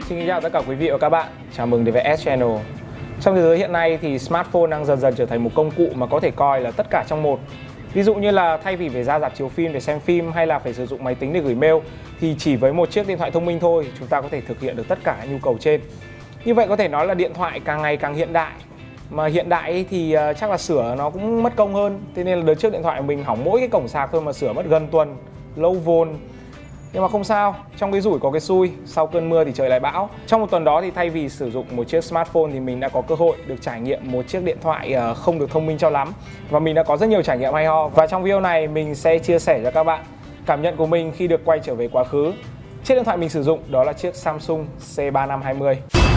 Xin chào tất cả quý vị và các bạn. Chào mừng đến với S Channel. Trong thế giới hiện nay thì smartphone đang dần dần trở thành một công cụ mà có thể coi là tất cả trong một. Ví dụ như là thay vì phải ra rạp chiếu phim để xem phim hay là phải sử dụng máy tính để gửi mail thì chỉ với một chiếc điện thoại thông minh thôi chúng ta có thể thực hiện được tất cả nhu cầu trên. Như vậy có thể nói là điện thoại càng ngày càng hiện đại. Mà hiện đại thì chắc là sửa nó cũng mất công hơn. Thế nên là đợt trước điện thoại của mình hỏng mỗi cái cổng sạc thôi mà sửa mất gần tuần, low vol. Nhưng mà không sao, trong cái rủi có cái xui, sau cơn mưa thì trời lại bão. Trong một tuần đó thì thay vì sử dụng một chiếc smartphone thì mình đã có cơ hội được trải nghiệm một chiếc điện thoại không được thông minh cho lắm. Và mình đã có rất nhiều trải nghiệm hay ho. Và trong video này mình sẽ chia sẻ cho các bạn cảm nhận của mình khi được quay trở về quá khứ. Chiếc điện thoại mình sử dụng đó là chiếc Samsung C3520.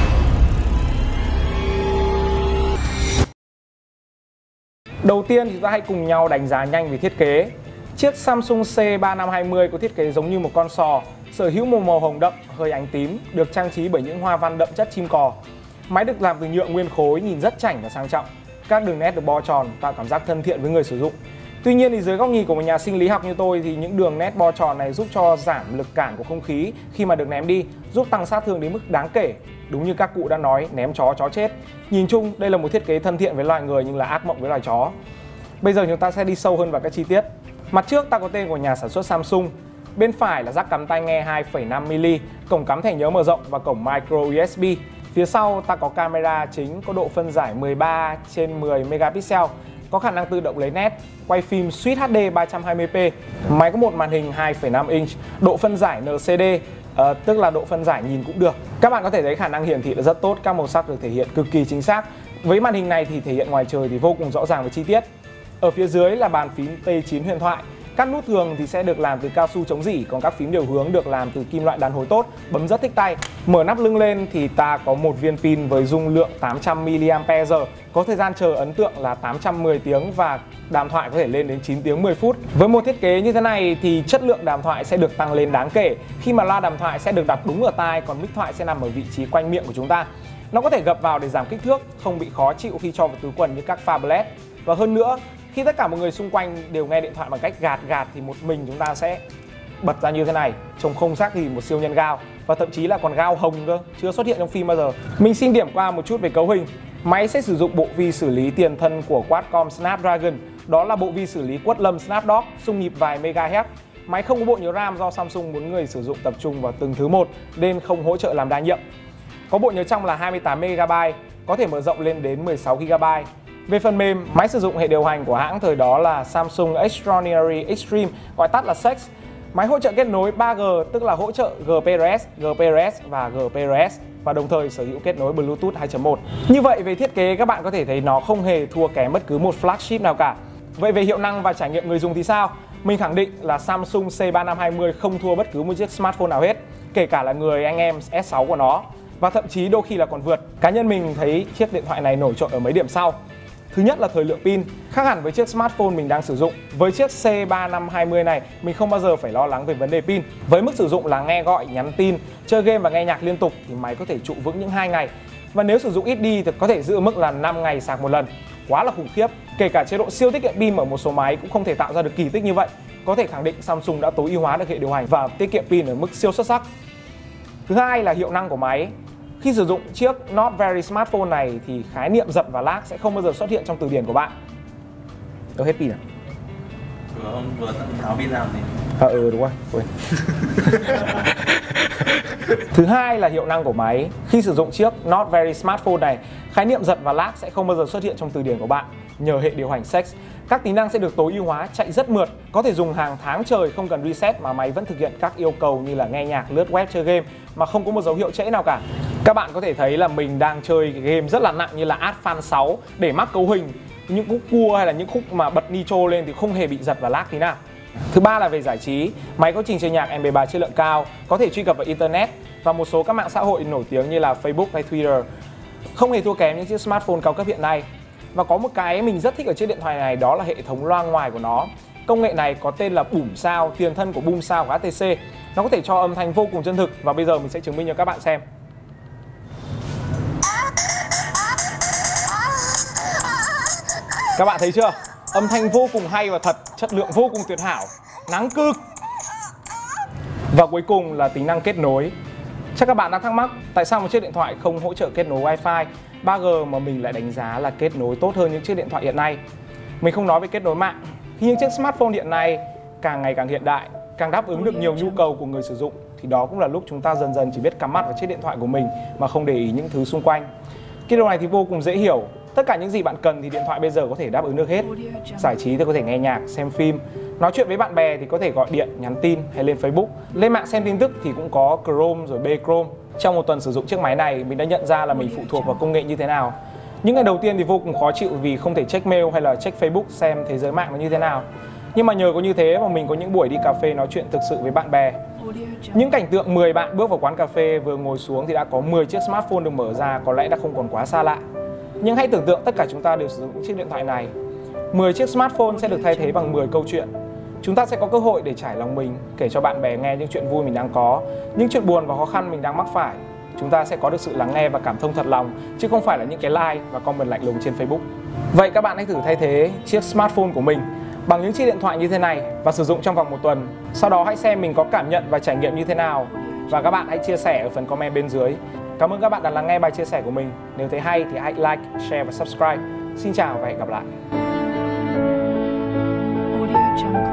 Đầu tiên thì chúng ta hãy cùng nhau đánh giá nhanh về thiết kế. Chiếc Samsung C3520 có thiết kế giống như một con sò, sở hữu một màu hồng đậm, hơi ánh tím, được trang trí bởi những hoa văn đậm chất chim cò. Máy được làm từ nhựa nguyên khối, nhìn rất chảnh và sang trọng. Các đường nét được bo tròn, tạo cảm giác thân thiện với người sử dụng. Tuy nhiên thì dưới góc nhìn của một nhà sinh lý học như tôi thì những đường nét bo tròn này giúp cho giảm lực cản của không khí khi mà được ném đi, giúp tăng sát thương đến mức đáng kể. Đúng như các cụ đã nói, ném chó chết. Nhìn chung, đây là một thiết kế thân thiện với loài người nhưng là ác mộng với loài chó. Bây giờ chúng ta sẽ đi sâu hơn vào các chi tiết. Mặt trước ta có tên của nhà sản xuất Samsung. Bên phải là jack cắm tai nghe 2,5mm, cổng cắm thẻ nhớ mở rộng và cổng micro USB. Phía sau ta có camera chính có độ phân giải 13/10 megapixel, có khả năng tự động lấy nét, quay phim Sweet HD 320p. Máy có một màn hình 2,5 inch, độ phân giải LCD, tức là độ phân giải nhìn cũng được. Các bạn có thể thấy khả năng hiển thị là rất tốt, các màu sắc được thể hiện cực kỳ chính xác. Với màn hình này thì thể hiện ngoài trời thì vô cùng rõ ràng và chi tiết. Ở phía dưới là bàn phím T9 huyền thoại. Các nút thường thì sẽ được làm từ cao su chống rỉ, còn các phím điều hướng được làm từ kim loại đàn hồi tốt, bấm rất thích tay. Mở nắp lưng lên thì ta có một viên pin với dung lượng 800 mAh, có thời gian chờ ấn tượng là 810 tiếng và đàm thoại có thể lên đến 9 tiếng 10 phút. Với một thiết kế như thế này thì chất lượng đàm thoại sẽ được tăng lên đáng kể khi mà loa đàm thoại sẽ được đặt đúng ở tai, còn mic thoại sẽ nằm ở vị trí quanh miệng của chúng ta. Nó có thể gập vào để giảm kích thước, không bị khó chịu khi cho vào túi quần như các phablet. Và hơn nữa, khi tất cả mọi người xung quanh đều nghe điện thoại bằng cách gạt thì một mình chúng ta sẽ bật ra như thế này, trông không khác gì một siêu nhân gao, và thậm chí là còn gao hồng cơ, chưa xuất hiện trong phim bao giờ. Mình xin điểm qua một chút về cấu hình. Máy sẽ sử dụng bộ vi xử lý tiền thân của Qualcomm Snapdragon, đó là bộ vi xử lý quất lâm Snapdragon, xung nhịp vài MHz. Máy không có bộ nhớ RAM do Samsung muốn người sử dụng tập trung vào từng thứ một nên không hỗ trợ làm đa nhiệm. Có bộ nhớ trong là 28MB, có thể mở rộng lên đến 16GB. Về phần mềm, máy sử dụng hệ điều hành của hãng thời đó là Samsung Extraordinary Extreme, gọi tắt là SEX. Máy hỗ trợ kết nối 3G, tức là hỗ trợ GPRS, GPRS và GPRS, và đồng thời sở hữu kết nối Bluetooth 2.1. Như vậy về thiết kế các bạn có thể thấy nó không hề thua kém bất cứ một flagship nào cả. Vậy về hiệu năng và trải nghiệm người dùng thì sao? Mình khẳng định là Samsung C3520 không thua bất cứ một chiếc smartphone nào hết, kể cả là người anh em S6 của nó, và thậm chí đôi khi là còn vượt. Cá nhân mình thấy chiếc điện thoại này nổi trội ở mấy điểm sau. Thứ nhất là thời lượng pin, khác hẳn với chiếc smartphone mình đang sử dụng. Với chiếc C3520 này, mình không bao giờ phải lo lắng về vấn đề pin. Với mức sử dụng là nghe gọi, nhắn tin, chơi game và nghe nhạc liên tục thì máy có thể trụ vững những 2 ngày. Và nếu sử dụng ít đi thì có thể giữ mức là 5 ngày sạc một lần. Quá là khủng khiếp. Kể cả chế độ siêu tiết kiệm pin ở một số máy cũng không thể tạo ra được kỳ tích như vậy. Có thể khẳng định Samsung đã tối ưu hóa được hệ điều hành và tiết kiệm pin ở mức siêu xuất sắc. Thứ hai là hiệu năng của máy. Khi sử dụng chiếc Not Very smartphone này thì khái niệm giật và lag sẽ không bao giờ xuất hiện trong từ điển của bạn. Đâu hết pin à? Vừa tháo pin ra thì đúng rồi, quên. Thứ hai là hiệu năng của máy. Khi sử dụng chiếc Not Very smartphone này, khái niệm giật và lag sẽ không bao giờ xuất hiện trong từ điển của bạn. Nhờ hệ điều hành SEX, các tính năng sẽ được tối ưu hóa, chạy rất mượt, có thể dùng hàng tháng trời không cần reset mà máy vẫn thực hiện các yêu cầu như là nghe nhạc, lướt web, chơi game mà không có một dấu hiệu trễ nào cả. Các bạn có thể thấy là mình đang chơi cái game rất là nặng như là Advance 6 để mắc cấu hình, những khúc cua hay là những khúc mà bật nitro lên thì không hề bị giật và lag tí nào. Thứ ba là về giải trí, máy có trình chơi nhạc MP3 chất lượng cao, có thể truy cập vào internet và một số các mạng xã hội nổi tiếng như là Facebook hay Twitter. Không hề thua kém những chiếc smartphone cao cấp hiện nay. Và có một cái mình rất thích ở chiếc điện thoại này, đó là hệ thống loa ngoài của nó. Công nghệ này có tên là Boom Sound, tiền thân của Boom Sound của HTC. Nó có thể cho âm thanh vô cùng chân thực và bây giờ mình sẽ chứng minh cho các bạn xem. Các bạn thấy chưa? Âm thanh vô cùng hay và thật, chất lượng vô cùng tuyệt hảo, nắng cực. Và cuối cùng là tính năng kết nối. Chắc các bạn đang thắc mắc tại sao một chiếc điện thoại không hỗ trợ kết nối Wi-Fi 3G mà mình lại đánh giá là kết nối tốt hơn những chiếc điện thoại hiện nay. Mình không nói về kết nối mạng. Khi những chiếc smartphone hiện nay càng ngày càng hiện đại, càng đáp ứng được nhiều nhu cầu của người sử dụng thì đó cũng là lúc chúng ta dần dần chỉ biết cắm mặt vào chiếc điện thoại của mình mà không để ý những thứ xung quanh. Cái điều này thì vô cùng dễ hiểu. Tất cả những gì bạn cần thì điện thoại bây giờ có thể đáp ứng được hết. Giải trí thì có thể nghe nhạc, xem phim, nói chuyện với bạn bè thì có thể gọi điện, nhắn tin hay lên Facebook. Lên mạng xem tin tức thì cũng có Chrome rồi Chrome. Trong một tuần sử dụng chiếc máy này, mình đã nhận ra là mình phụ thuộc vào công nghệ như thế nào. Những ngày đầu tiên thì vô cùng khó chịu vì không thể check mail hay là check Facebook xem thế giới mạng nó như thế nào. Nhưng mà nhờ có như thế mà mình có những buổi đi cà phê nói chuyện thực sự với bạn bè. Những cảnh tượng 10 bạn bước vào quán cà phê vừa ngồi xuống thì đã có 10 chiếc smartphone được mở ra có lẽ đã không còn quá xa lạ. Nhưng hãy tưởng tượng tất cả chúng ta đều sử dụng những chiếc điện thoại này. 10 chiếc smartphone sẽ được thay thế bằng 10 câu chuyện. Chúng ta sẽ có cơ hội để trải lòng mình, kể cho bạn bè nghe những chuyện vui mình đang có, những chuyện buồn và khó khăn mình đang mắc phải. Chúng ta sẽ có được sự lắng nghe và cảm thông thật lòng, chứ không phải là những cái like và comment lạnh lùng trên Facebook. Vậy các bạn hãy thử thay thế chiếc smartphone của mình bằng những chiếc điện thoại như thế này và sử dụng trong vòng một tuần. Sau đó hãy xem mình có cảm nhận và trải nghiệm như thế nào. Và các bạn hãy chia sẻ ở phần comment bên dưới. Cảm ơn các bạn đã lắng nghe bài chia sẻ của mình. Nếu thấy hay thì hãy like, share và subscribe. Xin chào và hẹn gặp lại.